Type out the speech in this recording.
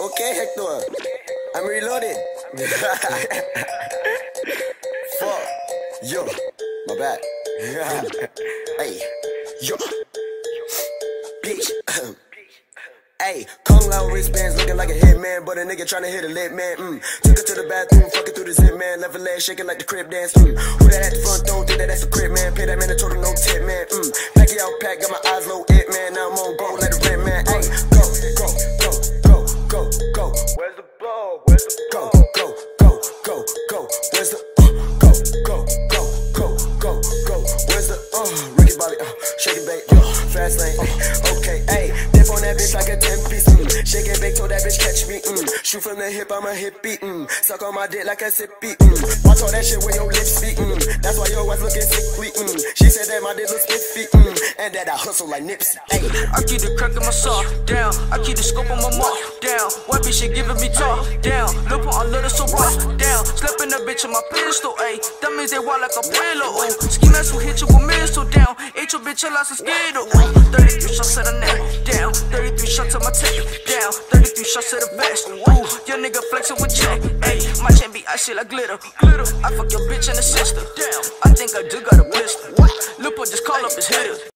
Okay, Hector. I'm reloaded. Fuck. Yo. My bad. Hey. Yo. Bitch. Hey, Kung Lao wristbands looking like a hitman, but a nigga tryna hit a lit man. Took her to the bathroom, fucking through the zip man, left her leg shaking like the crib dance. Who that at the front door? Think that that's a crib man. Pay that man a total no tip man. Pack it out, pack, got my eyes low, it man. Now I'm on go like a rent man. Hey, go, go, go, go, go, go. Where's the blow? Where's the blow? Go, go, go, go, go. Where's the go, go, go, go, go, go. Where's the Ricky Bobby, shake it, bait, fast lane. Okay, hey, dip on that bitch like a 10-piece. Shake and bake, told that bitch catch me. Shoot from the hip, I'm a hippie. Suck on my dick like a sippy. Watch all that shit with your lips speak. That's why your wife looking sickly. She said that my dick looks spiffy. And that I hustle like Nipsey. Hey, I keep the crack in my saw down. I keep the scope on my mark down. One bitch she giving me talk down. Look on, I love her so rock down. Slapping a bitch in my pistol, ayy. That means they wild like a pillow. Ski mask will hit you with missile down. Ate your bitch, I lost a skittle. 33 shots to the neck down. 33 shots to my tech down. 33 shots to the vest. Ooh, your nigga flexing with check. Ayy, my chain be icy like glitter. I fuck your bitch and the sister. Damn, I think I do got a blister. Lil' just call up his hitter.